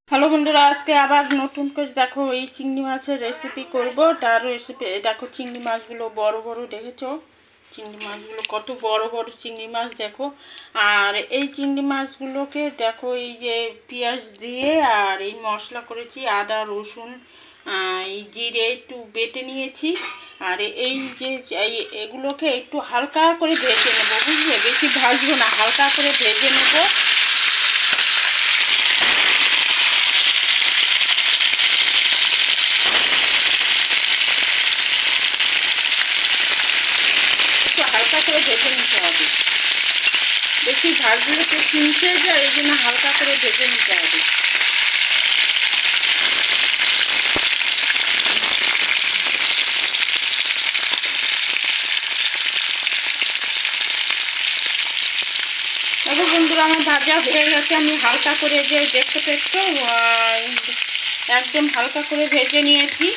Hello বন্ধুরা, আজকে আবার নতুন করে দেখো এই চিংড়ি মাছের রেসিপি করব। তার রেসিপি দেখো, চিংড়ি মাছগুলো বড় বড় দেখেছো, চিংড়ি মাছগুলো কত বড় বড় চিংড়ি মাছ দেখো। আর এই চিংড়ি মাছগুলোকে দেখো, এই যে পেঁয়াজ দিয়ে আর এই মশলা করেছি, আদা রসুন এই জিরে একটু বেটে নিয়েছি। আর এই যে এগুলোকে একটু হালকা করে ভেজে নেবো, বুঝলে, বেশি ভাজবো না, হালকা করে ভেজে নেবো। হালকা করে ভেজে নিতে হবে, বেশি ভাজলে তো কিনতে যায়, এই জন্য হালকা করে ভেজে নিতে হবে। দেখো বন্ধুরা, আমার ভাজা হয়ে গেছে। আমি হালকা করে যে দেখতে একটু একদম হালকা করে ভেজে নিয়েছি।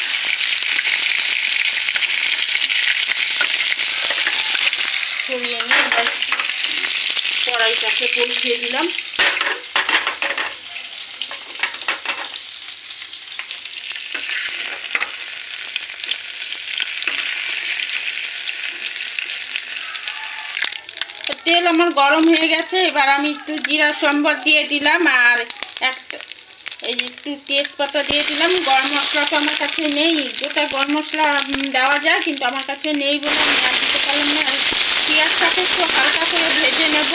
সরিয়ে নিয়ে এবার কড়াইটাকে বসিয়ে দিলাম। তেল আমার গরম হয়ে গেছে, এবার আমি একটু জিরা সম্বর দিয়ে দিলাম, আর একটা এই একটু তেজপাতা দিয়ে দিলাম। গরম মশলা তো আমার কাছে নেই, গোটা গরম মশলা দেওয়া যায়, কিন্তু আমার কাছে নেই বলে আমি আর দিতে পারলাম না। আর পেঁয়াজটাকে একটু হালকা করে ভেজে নেব,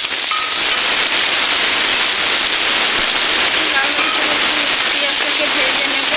পেঁয়াজটাকে ভেজে নেব।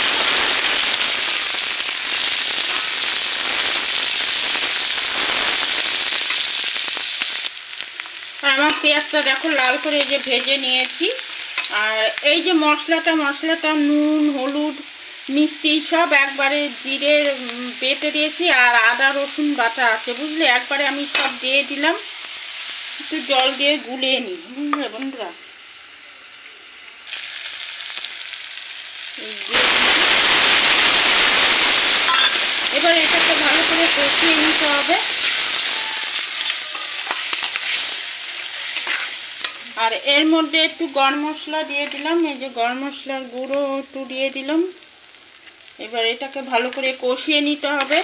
আমার পেঁয়াজটা দেখো লাল করে এই যে ভেজে নিয়েছি। আর এই যে মশলাটা নুন হলুদ মিষ্টি সব একবারে জিরে বেটে দিয়েছি, আর আদা রসুন বাটা আছে, বুঝলে, একবারে আমি সব দিয়ে দিলাম। একটু জল দিয়ে গুলিয়ে নিই, বুঝলে বন্ধুরা। এবার এটাকে ভালো করে কষিয়ে নিতে হবে। আর এর মধ্যে একটু গরম মশলা দিয়ে দিলাম, এই যে গরম মশলার গুঁড়ো একটু দিয়ে দিলাম। এবার এটাকে ভালো করে কষিয়ে নিতে হবে।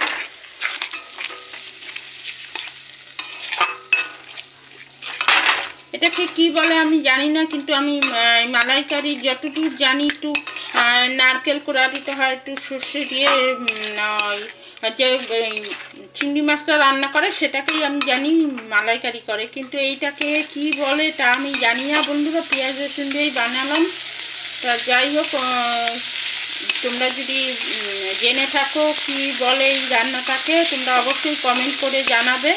এটাকে কি বলে আমি জানি না, কিন্তু আমি মালাইকারি যতটুকু জানি, একটু নারকেল কোড়া দিতে হয়, একটু সর্ষে দিয়ে যে চিংড়ি মাছটা রান্না করে সেটাকেই আমি জানি মালাইকারি করে, কিন্তু এইটাকে কি বলে তা আমি জানি না বন্ধুরা। পেঁয়াজ রসুন দিয়েই বানালাম। তা যাই হোক, তোমরা যদি জেনে থাকো কি বলে এই রান্নাটাকে, তোমরা অবশ্যই কমেন্ট করে জানাবে।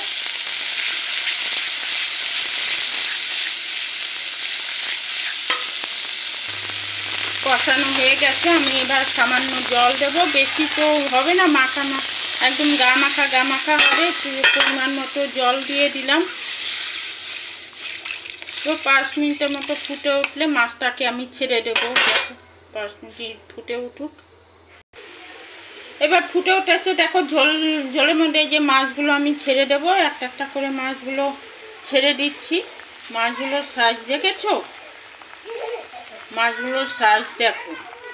কষানো হয়ে গেছে, আমি এবার সামান্য জল দেব, বেশি তো হবে না, মাখা একদম গা মাখা হবে। পরিমাণ মতো জল দিয়ে দিলাম। তো 5 মিনিটের মতো ফুটে উঠলে মাছটাকে আমি ছেড়ে দেবো। 5 মিনিট ফুটে উঠুক। এবার ফুটে উঠেছে, দেখো ঝোলের মধ্যে যে মাছগুলো আমি ছেড়ে দেবো, একটা একটা করে মাছগুলো ছেড়ে দিচ্ছি। মাছগুলোর সাইজ দেখেছো, মাছগুলোর সাইজ দেখো।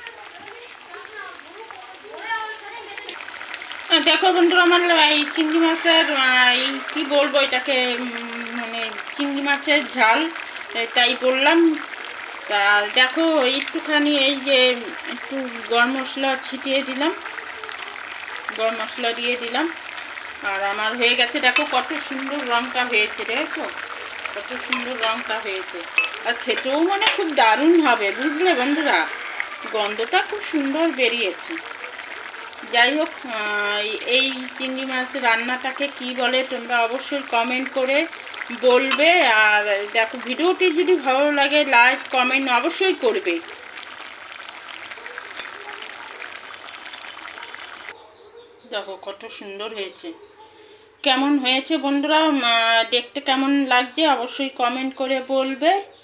দেখো বন্ধুরা, আমার এই চিংড়ি মাছের এই কী বলবো, এটাকে মানে চিংড়ি মাছের ঝাল তাই বললাম। তা দেখো একটুখানি এই যে একটু গরম মশলা ছিটিয়ে দিলাম, গরম মশলা দিয়ে দিলাম। আর আমার হয়ে গেছে, দেখো কত সুন্দর রঙটা হয়েছে, দেখো কত সুন্দর রঙটা হয়েছে। আর খেতেও মানে খুব দারুণ হবে, বুঝলে বন্ধুরা, গন্ধটা খুব সুন্দর বেরিয়েছে। যাই হোক, এই চিংড়ি মাছ রান্নাটাকে কি বলে তোমরা অবশ্যই কমেন্ট করে বলবে। আর দেখো, ভিডিওটি যদি ভালো লাগে লাইক কমেন্ট অবশ্যই করবে। দেখো কত সুন্দর হয়েছে। কেমন হয়েছে বন্ধুরা, দেখতে কেমন লাগছে অবশ্যই কমেন্ট করে বলবে।